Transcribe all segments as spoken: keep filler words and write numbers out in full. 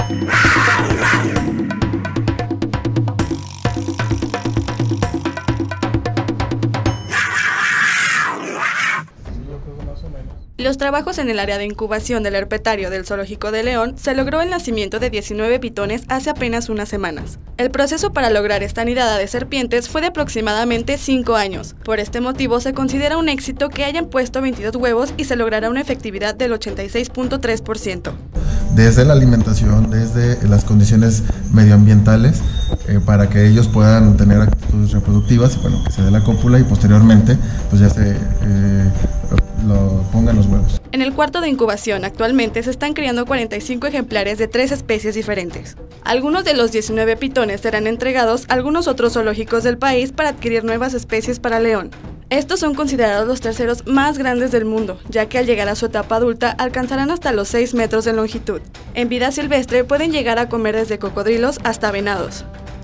Los trabajos en el área de incubación del herpetario del Zoológico de León se logró el nacimiento de diecinueve pitones hace apenas unas semanas. El proceso para lograr esta nidada de serpientes fue de aproximadamente cinco años. Por este motivo se considera un éxito que hayan puesto veintidós huevos y se logrará una efectividad del ochenta y seis punto tres por ciento. Desde la alimentación, desde las condiciones medioambientales, eh, para que ellos puedan tener actitudes reproductivas, y bueno, que se dé la cópula y posteriormente pues ya se eh, lo pongan los huevos. En el cuarto de incubación actualmente se están criando cuarenta y cinco ejemplares de tres especies diferentes. Algunos de los diecinueve pitones serán entregados a algunos otros zoológicos del país para adquirir nuevas especies para león. Estos son considerados los terceros más grandes del mundo, ya que al llegar a su etapa adulta alcanzarán hasta los seis metros de longitud. En vida silvestre pueden llegar a comer desde cocodrilos hasta venados.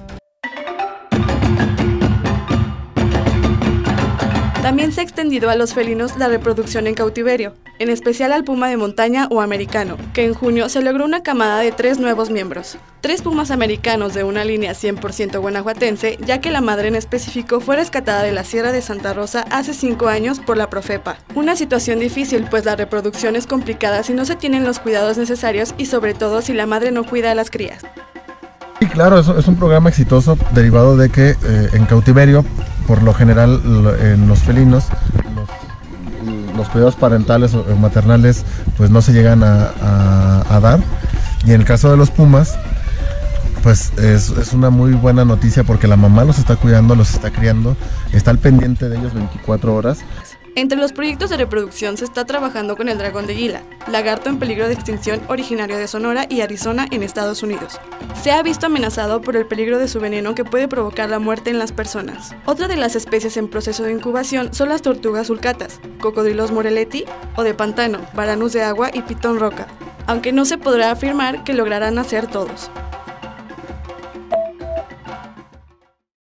También se ha extendido a los felinos la reproducción en cautiverio, en especial al puma de montaña o americano, que en junio se logró una camada de tres nuevos miembros. Tres pumas americanos de una línea cien por ciento guanajuatense, ya que la madre en específico fue rescatada de la Sierra de Santa Rosa hace cinco años por la Profepa. Una situación difícil, pues la reproducción es complicada si no se tienen los cuidados necesarios y sobre todo si la madre no cuida a las crías. Sí, claro, es, es un programa exitoso derivado de que eh, en cautiverio, por lo general en los felinos, los, los cuidados parentales o maternales pues no se llegan a, a, a dar, y en el caso de los pumas pues es, es una muy buena noticia porque la mamá los está cuidando, los está criando, está al pendiente de ellos veinticuatro horas. Entre los proyectos de reproducción se está trabajando con el dragón de Gila, lagarto en peligro de extinción originario de Sonora y Arizona en Estados Unidos. Se ha visto amenazado por el peligro de su veneno que puede provocar la muerte en las personas. Otra de las especies en proceso de incubación son las tortugas sulcatas, cocodrilos moreleti o de pantano, varanus de agua y pitón roca, aunque no se podrá afirmar que lograrán nacer todos.